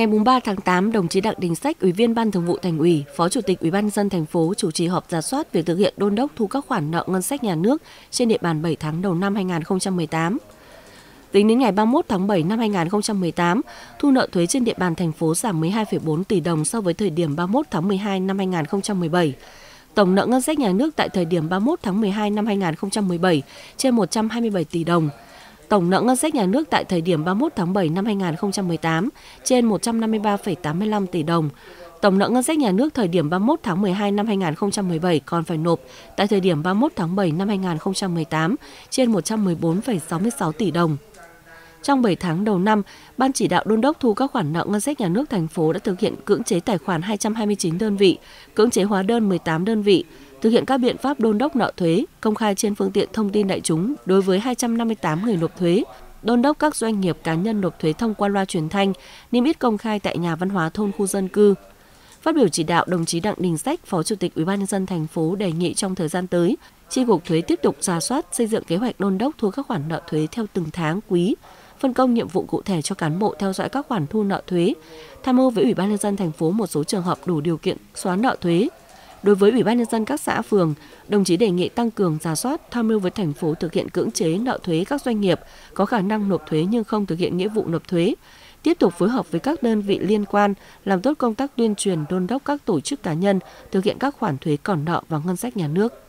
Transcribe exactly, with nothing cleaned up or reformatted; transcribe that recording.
Ngày ba tháng tám, đồng chí Đặng Đình Sách, Ủy viên Ban Thường vụ Thành ủy, Phó Chủ tịch Ủy ban nhân dân thành phố chủ trì họp rà soát việc thực hiện đôn đốc thu các khoản nợ ngân sách nhà nước trên địa bàn bảy tháng đầu năm hai nghìn không trăm mười tám. Tính đến ngày ba mươi mốt tháng bảy năm hai nghìn không trăm mười tám, thu nợ thuế trên địa bàn thành phố giảm mười hai phẩy bốn tỷ đồng so với thời điểm ba mươi mốt tháng mười hai năm hai nghìn không trăm mười bảy. Tổng nợ ngân sách nhà nước tại thời điểm ba mươi mốt tháng mười hai năm hai nghìn không trăm mười bảy trên một trăm hai mươi bảy tỷ đồng. Tổng nợ ngân sách nhà nước tại thời điểm ba mươi mốt tháng bảy năm hai nghìn không trăm mười tám trên một trăm năm mươi ba phẩy tám mươi lăm tỷ đồng. Tổng nợ ngân sách nhà nước thời điểm ba mươi mốt tháng mười hai năm hai nghìn không trăm mười bảy còn phải nộp tại thời điểm ba mươi mốt tháng bảy năm hai nghìn không trăm mười tám trên một trăm mười bốn phẩy sáu mươi sáu tỷ đồng. Trong bảy tháng đầu năm, Ban chỉ đạo đôn đốc thu các khoản nợ ngân sách nhà nước thành phố đã thực hiện cưỡng chế tài khoản hai trăm hai mươi chín đơn vị, cưỡng chế hóa đơn mười tám đơn vị, thực hiện các biện pháp đôn đốc nợ thuế, công khai trên phương tiện thông tin đại chúng đối với hai trăm năm mươi tám người nộp thuế, đôn đốc các doanh nghiệp cá nhân nộp thuế thông qua loa truyền thanh, niêm yết công khai tại nhà văn hóa thôn khu dân cư. Phát biểu chỉ đạo, đồng chí Đặng Đình Sách, Phó Chủ tịch Ủy ban nhân dân thành phố đề nghị trong thời gian tới, Chi cục thuế tiếp tục rà soát, xây dựng kế hoạch đôn đốc thu các khoản nợ thuế theo từng tháng, quý, phân công nhiệm vụ cụ thể cho cán bộ theo dõi các khoản thu nợ thuế, tham mưu với Ủy ban nhân dân thành phố một số trường hợp đủ điều kiện xóa nợ thuế. Đối với Ủy ban nhân dân các xã phường, đồng chí đề nghị tăng cường rà soát, tham mưu với thành phố thực hiện cưỡng chế nợ thuế các doanh nghiệp có khả năng nộp thuế nhưng không thực hiện nghĩa vụ nộp thuế. Tiếp tục phối hợp với các đơn vị liên quan làm tốt công tác tuyên truyền, đôn đốc các tổ chức cá nhân thực hiện các khoản thuế còn nợ vào ngân sách nhà nước.